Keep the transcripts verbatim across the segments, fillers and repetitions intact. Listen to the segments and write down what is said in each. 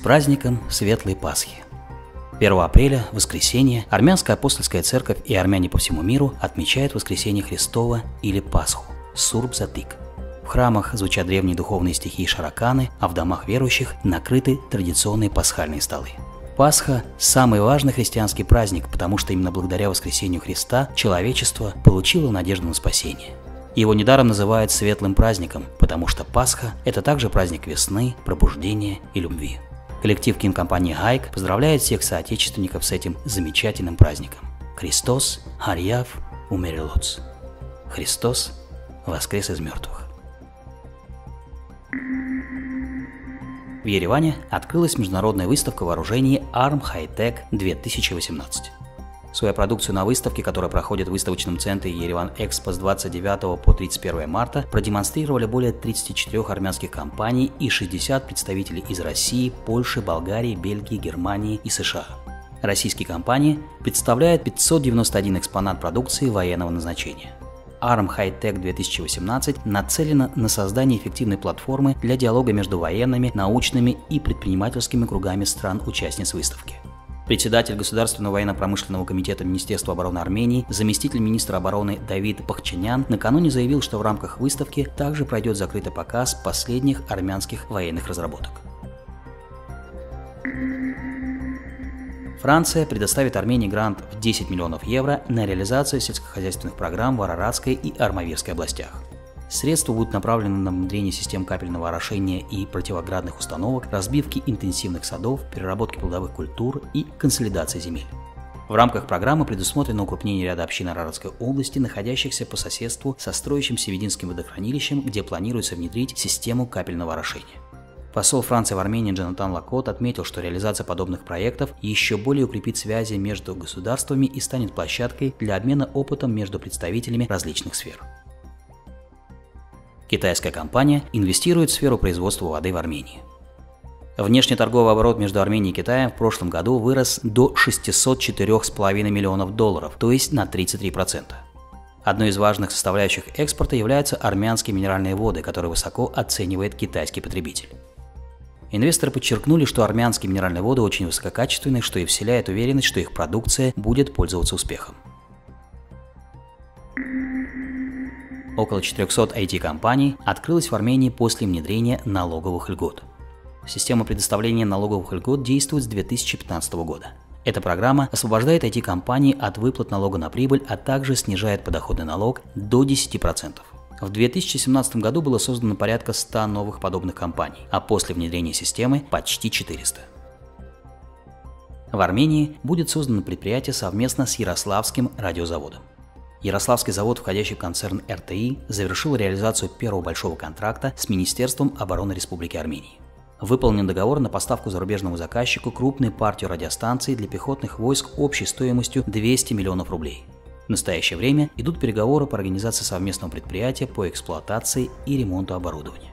праздником Светлой Пасхи! первого апреля, воскресенье, Армянская апостольская церковь и армяне по всему миру отмечают воскресенье Христово или Пасху – Сурб-Затык. В храмах звучат древние духовные стихи и шараканы, а в домах верующих накрыты традиционные пасхальные столы. Пасха – самый важный христианский праздник, потому что именно благодаря воскресению Христа человечество получило надежду на спасение. Его недаром называют светлым праздником, потому что Пасха – это также праздник весны, пробуждения и любви. Коллектив кинокомпании «Хайк» поздравляет всех соотечественников с этим замечательным праздником. Христос Харьяв умерелоц. Христос воскрес из мертвых. В Ереване открылась международная выставка вооружений Arm High-Tech две тысячи восемнадцать. Свою продукцию на выставке, которая проходит в выставочном центре Ереван Экспо с двадцать девятого по тридцать первое марта, продемонстрировали более тридцати четырёх армянских компаний и шестидесяти представителей из России, Польши, Болгарии, Бельгии, Германии и США. Российские компании представляют пятьсот девяносто один экспонат продукции военного назначения. Arm High-Tech две тысячи восемнадцать нацелена на создание эффективной платформы для диалога между военными, научными и предпринимательскими кругами стран-участниц выставки. Председатель Государственного военно-промышленного комитета Министерства обороны Армении, заместитель министра обороны Давид Бахчанян накануне заявил, что в рамках выставки также пройдет закрытый показ последних армянских военных разработок. Франция предоставит Армении грант в десять миллионов евро на реализацию сельскохозяйственных программ в Араратской и Армавирской областях. Средства будут направлены на внедрение систем капельного орошения и противоградных установок, разбивки интенсивных садов, переработки плодовых культур и консолидации земель. В рамках программы предусмотрено укрупнение ряда общин Араратской области, находящихся по соседству со строящимся Вединским водохранилищем, где планируется внедрить систему капельного орошения. Посол Франции в Армении Джонатан Лакот отметил, что реализация подобных проектов еще более укрепит связи между государствами и станет площадкой для обмена опытом между представителями различных сфер. Китайская компания инвестирует в сферу производства воды в Армении. Внешний торговый оборот между Арменией и Китаем в прошлом году вырос до шестисот четырёх с половиной миллионов долларов, то есть на тридцать три процента. Одной из важных составляющих экспорта являются армянские минеральные воды, которые высоко оценивает китайский потребитель. Инвесторы подчеркнули, что армянские минеральные воды очень высококачественные, что и вселяет уверенность, что их продукция будет пользоваться успехом. Около четырёхсот ай ти-компаний открылось в Армении после внедрения налоговых льгот. Система предоставления налоговых льгот действует с две тысячи пятнадцатого года. Эта программа освобождает ай ти-компании от выплат налога на прибыль, а также снижает подоходный налог до десяти процентов. В две тысячи семнадцатом году было создано порядка ста новых подобных компаний, а после внедрения системы почти четыреста. В Армении будет создано предприятие совместно с Ярославским радиозаводом. Ярославский завод, входящий в концерн эр тэ и, завершил реализацию первого большого контракта с Министерством обороны Республики Армения. Выполнен договор на поставку зарубежному заказчику крупной партии радиостанций для пехотных войск общей стоимостью двести миллионов рублей. В настоящее время идут переговоры по организации совместного предприятия по эксплуатации и ремонту оборудования.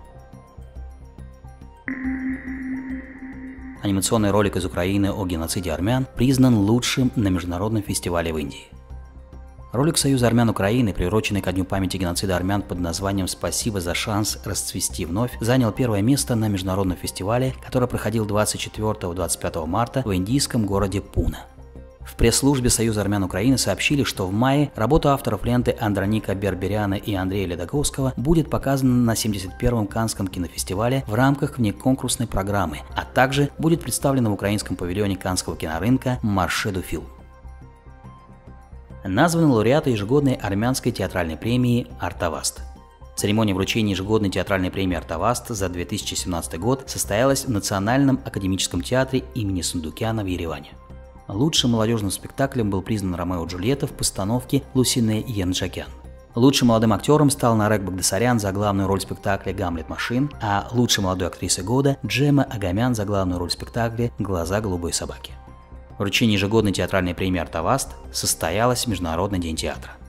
Анимационный ролик из Украины о геноциде армян признан лучшим на международном фестивале в Индии. Ролик Союза армян Украины, приуроченный ко дню памяти геноцида армян под названием «Спасибо за шанс расцвести вновь», занял первое место на международном фестивале, который проходил двадцать четвёртого — двадцать пятого марта в индийском городе Пуна. В пресс-службе Союза армян Украины сообщили, что в мае работа авторов ленты Андроника Берберяна и Андрея Ледаковского будет показана на семьдесят первом Каннском кинофестивале в рамках внеконкурсной программы, а также будет представлена в украинском павильоне Каннского кинорынка «Марше ду Филм». Названы лауреаты ежегодной армянской театральной премии «Артаваст». Церемония вручения ежегодной театральной премии «Артаваст» за две тысячи семнадцатый год состоялась в Национальном академическом театре имени Сундукяна в Ереване. Лучшим молодежным спектаклем был признан «Ромео и Джульетта» в постановке Лусине Янджакян. Лучшим молодым актером стал Нарек Багдасарян за главную роль в спектакле «Гамлет Машин», а лучшей молодой актрисой года – Джема Агамян за главную роль в спектакле «Глаза голубой собаки». Вручение ежегодной театральной премии «Артаваст» состоялось в Международный день театра.